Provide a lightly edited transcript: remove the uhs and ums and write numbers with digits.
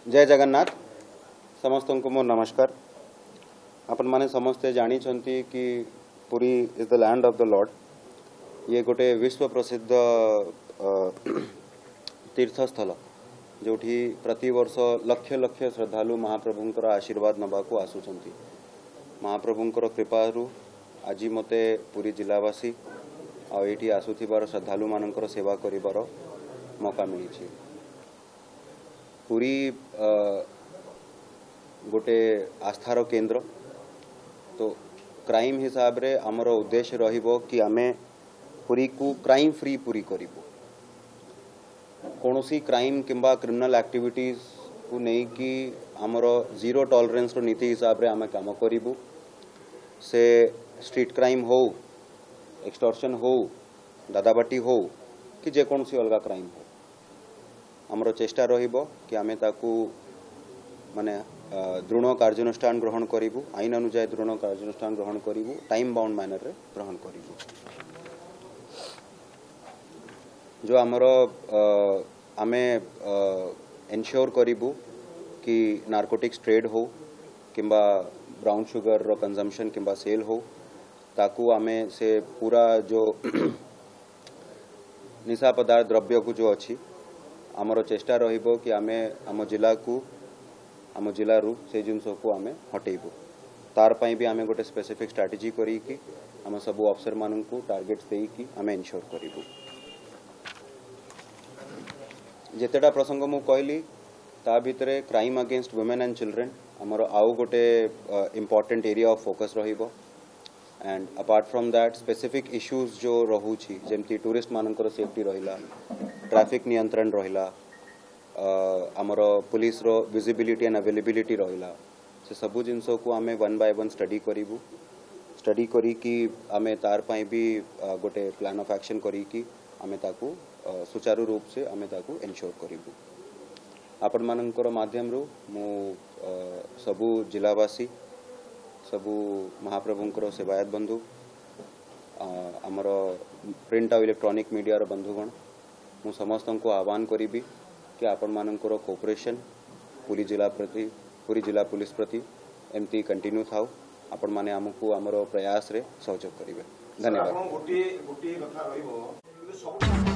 जय जगन्नाथ समस्त को मोर नमस्कार। आपण माने समस्ते जानी छंती कि Puri is the land of the lord. ये गोटे विश्व प्रसिद्ध तीर्थस्थल जोठी प्रति वर्ष लक्ष लक्ष श्रद्धालु महाप्रभुंकर आशीर्वाद नबाकू आसुचंती। महाप्रभुंकर कृपारू आज मते पुरी जिलावासी आ एठी आसुथिबार श्रद्धालु मानकर सेवा करिबार मौका मिली। पुरी गोटे आस्थार केंद्र तो क्राइम हिसाब रे आमर उद्देश्य रहिबो कि आमे पुरी को क्राइम फ्री पुरी करिबो। कोनोसी क्राइम किंबा क्रिमिनल एक्टिविटीज को नहीं कि आमर जीरो टॉलरेंस रो नीति हिसाब रे आमे काम करिबो। से स्ट्रीट क्राइम हो, एक्सटॉर्शन हो, दादाबाटी हो कि जे कोनोसी अलगा क्राइम हो, आमर चेष्टा रहिबो कि आमे ताकू माने दृढ़ कार्यानुष्ठान ग्रहण करिबू। आईन अनुसार दृढ़ कार्यानुष्ठान ग्रहण करिबू, टाइम बाउंड मैनर रे ग्रहण करिबू। जो आमर आमे एनश्योर करिबू कि नार्कोटिक्स ट्रेड हो किंबा ब्राउन शुगर रो कंजम्पशन किंबा सेल हो, ताकू आमे से पूरा जो निशा पदार्थ द्रव्य को जो अच्छी आमर चेष्टा रहिबो कि आमे आम जिला को आम जिलू से जिनस को आमे हटेबू। तार पाई भी आमे गोटे स्पेसिफिक स्ट्रेटेजी करी कि आम सबू अफसर मान को टार्गेट्स देई कि आमे इनश्योर करिबू। जेतेटा प्रसंग मु कहली ता भितरे crime against women and children आमर आउ गोटे इम्पोर्टेंट एरिया ऑफ फोकस रहिबो। And apart from that specific issues जो रहुची जेमती टूरिस्ट मानकर सेफ्टी रहिला, ट्रैफिक नियंत्रण रहिला, आमर पुलिस रो विजिबिलिटी एंड अवेलेबिलिटी रहिला, से सबू जिनस को आमे वन बाय वन स्टडी करिबू। स्टडी करी कि आमे तार पाई भी गोटे प्लान ऑफ एक्शन करी कि आमे ताकू सुचारू रूप से आमे ताकू एनश्योर करिबू। आपण मानकर माध्यम रो मु सबू जिलावासी, सबू महाप्रभुंकर सेवायत बंधु, आमर प्रिंट और इलेक्ट्रॉनिक मीडिया रो बंधुगण, मु समस्त को आह्वान करी कि आपण मानकर कोऑपरेशन पूरी जिला पुलिस प्रति एमती कंटिन्यू थाउ। आपण माने हमकु हमरो प्रयास रे सहयोग करिवे। धन्यवाद।